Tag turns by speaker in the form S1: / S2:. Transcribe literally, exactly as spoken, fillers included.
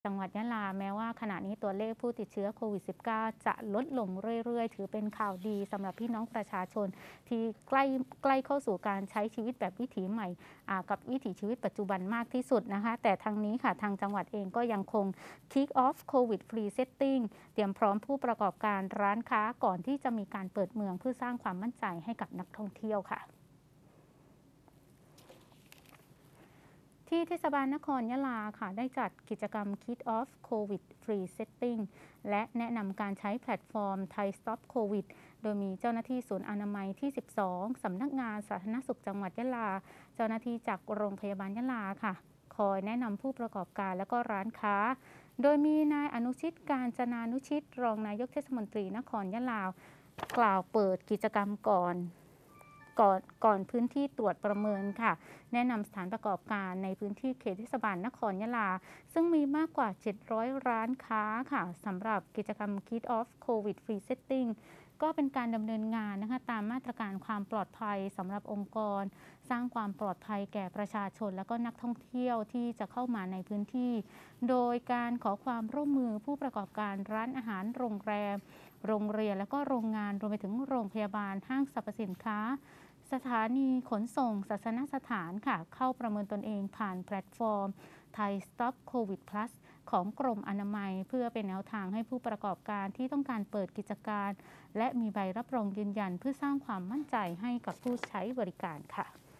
S1: จังหวัดยะลาแม้ว่าขณะนี้ตัวเลขผู้ติดเชื้อโควิด สิบเก้า จะลดลงเรื่อยๆถือเป็นข่าวดีสำหรับพี่น้องประชาชนที่ใกล้ใกล้เข้าสู่การใช้ชีวิตแบบวิถีใหม่กับวิถีชีวิตปัจจุบันมากที่สุดนะคะแต่ทางนี้ค่ะทางจังหวัดเองก็ยังคง Kick off COVID Free Setting เตรียมพร้อมผู้ประกอบการร้านค้าก่อนที่จะมีการเปิดเมืองเพื่อสร้างความมั่นใจให้กับนักท่องเที่ยวค่ะที่เทศบาลนครยะลาค่ะได้จัดกิจกรรม Kick Off COVID Free Setting และแนะนำการใช้แพลตฟอร์ม Thai Stop COVID โดยมีเจ้าหน้าที่ศูนย์อนามัยที่ สิบสอง สำนักงานสาธารณสุขจังหวัดยะลา เจ้าหน้าที่จากโรงพยาบาลยะลาค่ะคอยแนะนำผู้ประกอบการและก็ร้านค้า โดยมีนายอนุชิตการจนานุชิตรองนายกเทศมนตรีนครยะลากล่าวเปิดกิจกรรมก่อนก่อนก่อนพื้นที่ตรวจประเมินค่ะแนะนำสถานประกอบการในพื้นที่เขตเทศบาลนครยะลาซึ่งมีมากกว่าเจ็ดร้อยร้านค้าค่ะสำหรับกิจกรรม Kick Off COVID Free Setting ก็เป็นการดำเนินงานนะคะตามมาตรการความปลอดภัยสำหรับองค์กรสร้างความปลอดภัยแก่ประชาชนและก็นักท่องเที่ยวที่จะเข้ามาในพื้นที่ โดยการขอความร่วมมือผู้ประกอบการร้านอาหารโรงแรมโรงเรียนและก็โรงงานรวมไปถึงโรงพยาบาลห้างสรรพสินค้าสถานีขนส่งศาสนสถานค่ะเข้าประเมินตนเองผ่านแพลตฟอร์ม Thai Stop COVID Plus ของกรมอนามัยเพื่อเป็นแนวทางให้ผู้ประกอบการที่ต้องการเปิดกิจการและมีใบรับรองยืนยันเพื่อสร้างความมั่นใจให้กับผู้ใช้บริการค่ะ